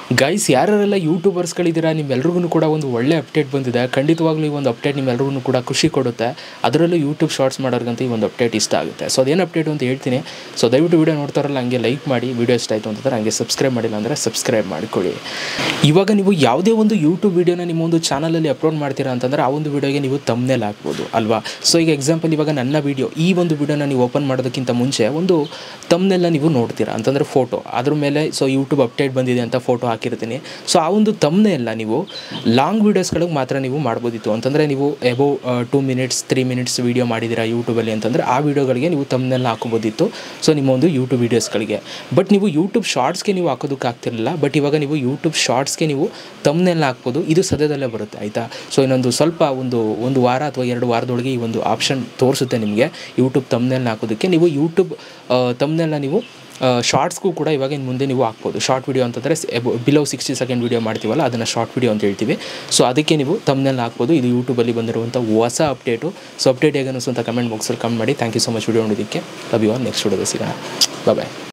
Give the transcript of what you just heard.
Guys ಯಾರೆಲ್ಲ ಯೂಟ್ಯೂಬರ್ಸ್ಗಳಿದ್ದೀರಾ ನಿಮ್ಮೆಲ್ರಿಗೂ ಕೂಡ ಒಂದು ಒಳ್ಳೆ ಅಪ್ಡೇಟ್ ಬಂದಿದೆ. ಖಂಡಿತವಾಗ್ಲೂ ಈ ಒಂದು ಅಪ್ಡೇಟ್ ನಿಮ್ಮೆಲ್ರಿಗೂ ಕೂಡ ಖುಷಿ ಕೊಡುತ್ತೆ. ಅದರಲ್ಲೂ ಯೂಟ್ಯೂಬ್ ಶಾರ್ಟ್ಸ್ ಮಾಡೋರ್ಗಂತ ಈ ಒಂದು ಅಪ್ಡೇಟ್ ಇಷ್ಟ ಆಗುತ್ತೆ. ಸೊ ಅದೇನು ಅಪ್ಡೇಟ್ ಅಂತ ಹೇಳ್ತೀನಿ. ಸೊ ದಯವಿಟ್ಟು ವೀಡಿಯೋ ನೋಡ್ತಾರಲ್ಲ ಹಂಗೆ ಲೈಕ್ ಮಾಡಿ, ವೀಡಿಯೋ ಇಷ್ಟ ಆಯಿತು ಅಂತಂದರೆ ಹಂಗೆ ಸಬ್ಸ್ಕ್ರೈಬ್ ಮಾಡಿಲ್ಲ ಅಂದರೆ ಸಬ್ಸ್ಕ್ರೈಬ್ ಮಾಡಿಕೊಳ್ಳಿ. ಇವಾಗ ನೀವು ಯಾವುದೇ ಒಂದು ಯೂಟ್ಯೂಬ್ ವೀಡಿಯೋನ ನಿಮ್ಮ ಒಂದು ಚಾನಲಲ್ಲಿ ಅಪ್ಲೋಡ್ ಮಾಡ್ತೀರಾ ಅಂತಂದರೆ ಆ ಒಂದು ವೀಡಿಯೋಗೆ ನೀವು ತಮ್ನೇಲ್ ಹಾಕ್ಬೋದು ಅಲ್ವಾ. ಸೊ ಈಗ ಎಕ್ಸಾಂಪಲ್ ಇವಾಗ ನನ್ನ ವೀಡಿಯೋ ಈ ಒಂದು ವೀಡಿಯೋನ ನೀವು ಓಪನ್ ಮಾಡೋದಕ್ಕಿಂತ ಮುಂಚೆ ಒಂದು ತಮ್ನೇಲ್ನ ನೀವು ನೋಡ್ತೀರಾ ಅಂತಂದರೆ ಫೋಟೋ ಅದ್ರ ಮೇಲೆ ಸೊ ಯೂಟ್ಯೂಬ್ ಅಪ್ಡೇಟ್ ಬಂದಿದೆ ಅಂತ ಫೋಟೋ ಹಾಕಿರ್ತೀನಿ. ಸೊ ಆ ಒಂದು ತಮ್ನೇಲ್ನ ನೀವು ಲಾಂಗ್ ವೀಡಿಯೋಸ್ಗಳಿಗೆ ಮಾತ್ರ ನೀವು ಮಾಡ್ಬೋದಿತ್ತು. ಅಂತಂದರೆ ನೀವು ಎಬೋ 2 ಮಿನಿಟ್ಸ್ 3 ಮಿನಿಟ್ಸ್ ವೀಡಿಯೋ ಮಾಡಿದ್ದೀರಾ ಯೂಟ್ಯೂಬಲ್ಲಿ ಅಂತಂದರೆ ಆ ವೀಡಿಯೋಗಳಿಗೆ ನೀವು ತಮ್ನೇಲ್ನ ಹಾಕೋಬೋದಿತ್ತು. ಸೊ ನಿಮ್ಮ ಒಂದು ಯೂಟ್ಯೂಬ್ ವೀಡಿಯೋಸ್ಗಳಿಗೆ. ಬಟ್ ನೀವು ಯೂಟ್ಯೂಬ್ ಶಾರ್ಟ್ಸ್ಗೆ ನೀವು ಹಾಕೋದಕ್ಕೆ ಆಗ್ತಿರಲಿಲ್ಲ. ಬಟ್ ಇವಾಗ ನೀವು ಯೂಟ್ಯೂಬ್ ಶಾರ್ಟ್ಸ್ಗೆ ನೀವು ತಮ್ನೇಲ್ನ ಹಾಕ್ಬೋದು. ಇದು ಸದ್ಯದಲ್ಲೇ ಬರುತ್ತೆ ಆಯಿತಾ. ಸೊ ಇನ್ನೊಂದು ಸ್ವಲ್ಪ ಒಂದು ವಾರ ಅಥವಾ 2 ವಾರದೊಳಗೆ ಈ ಒಂದು ಆಪ್ಷನ್ ತೋರಿಸುತ್ತೆ ನಿಮಗೆ ಯೂಟ್ಯೂಬ್ ತಮ್ನೇಲ್ನ ಹಾಕೋದಕ್ಕೆ. ನೀವು ಯೂಟ್ಯೂಬ್ ತಮ್ನೇಲ್ನ ನೀವು ಶಾರ್ಟ್ಸ್ಗೂ ಕೂಡ ಇವಾಗ ಇನ್ನು ಮುಂದೆ ನೀವು ಹಾಕ್ಬೋದು. ಶಾರ್ಟ್ ವೀಡಿಯೋ ಅಂತಂದರೆ ಬಿಲೋ 60 ಸೆಕೆಂಡ್ ವೀಡಿಯೋ ಮಾಡ್ತೀವಲ್ಲ ಅದನ್ನು ಶಾರ್ಟ್ ವೀಡಿಯೋ ಅಂತ ಹೇಳ್ತೀವಿ. ಸೊ ಅದಕ್ಕೆ ನೀವು ತಮ್ನೇಲ್ನ ಹಾಕ್ಬೋದು. ಇದು ಯೂಟ್ಯೂಬಲ್ಲಿ ಬಂದಿರುವಂಥ ಹೊಸ ಅಪ್ಡೇಟು. ಸೊ ಅಪ್ಡೇಟ್ ಹೇಗೆ ಅನ್ನಿಸು ಅಂತ ಕಮೆಂಟ್ ಬಾಕ್ಸಲ್ಲಿ ಕಮೆಂಟ್ ಮಾಡಿ. Thank you so much video ನೋಡೋದಕ್ಕೆ. Love you all. ನೆಕ್ಸ್ಟ್ ವೀಡಿಯೋದಲ್ಲಿ ಸಿಗೋಣ. ಬಾಯ್.